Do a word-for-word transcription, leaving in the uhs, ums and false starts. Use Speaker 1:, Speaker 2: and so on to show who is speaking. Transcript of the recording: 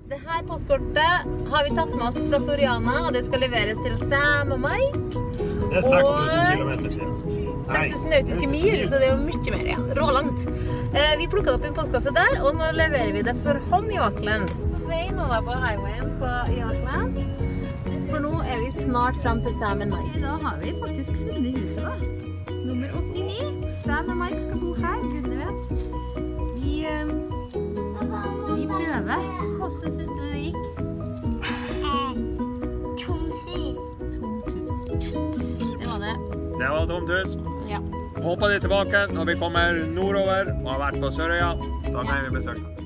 Speaker 1: Det her postkortet har vi tatt med oss fra Floriana, og det skal leveres til Sam og Mike.
Speaker 2: Det er seks tusen kilometer siden.
Speaker 1: seks tusen nautiske mil, så det er jo mye mer, ja. Rålangt. Eh, vi plukket opp en postkasse der, og nå leverer vi det for hånd i Auckland. Vi er nå da på highwayen på, i Auckland. For nå er vi snart frem til Sam og Mike. Da har vi faktisk funnet huset da. Nummer åttini. Sam og Mike skal bo her, gudene vet. Vi, eh, vi prøver. Hvordan synes du det gikk?
Speaker 2: Det var tomt hus.
Speaker 1: Ja.
Speaker 2: Håper de er tilbake når vi kommer nordover og har vært på Sørøya. Da kan vi besøke.